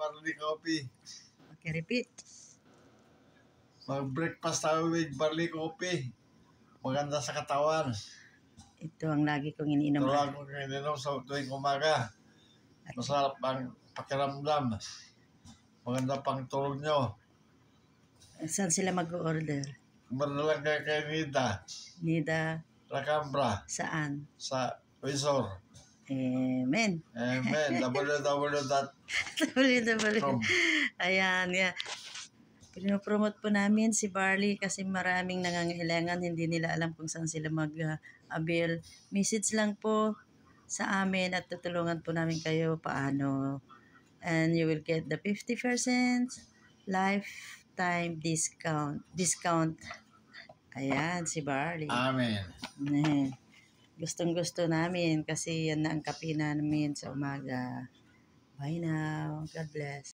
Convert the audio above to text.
barley coffee. Okay, repeat. Mag-breakfast tayo with barley coffee. Maganda sa katawan. Ito ang lagi kong iniinom. Ito lang kung ininom sa tuwing umaga. Masarap ang pakiramdam. Maganda pang tulog nyo. Saan sila mag-order? Madalang kayo kay Nida. Nida, Lacambra. saan? Sa Wizor. Amen. Amen. www.com. Ayan, yeah. Pinopromote po namin si Barley kasi maraming nangangailangan. Hindi nila alam kung saan sila mag-avail. Message lang po sa amin at tutulungan po namin kayo paano. And you will get the 50% lifetime discount. Ayan, si Barley. Amen. Gustong-gusto namin kasi yan na ang kape namin sa umaga. Bye now. God bless.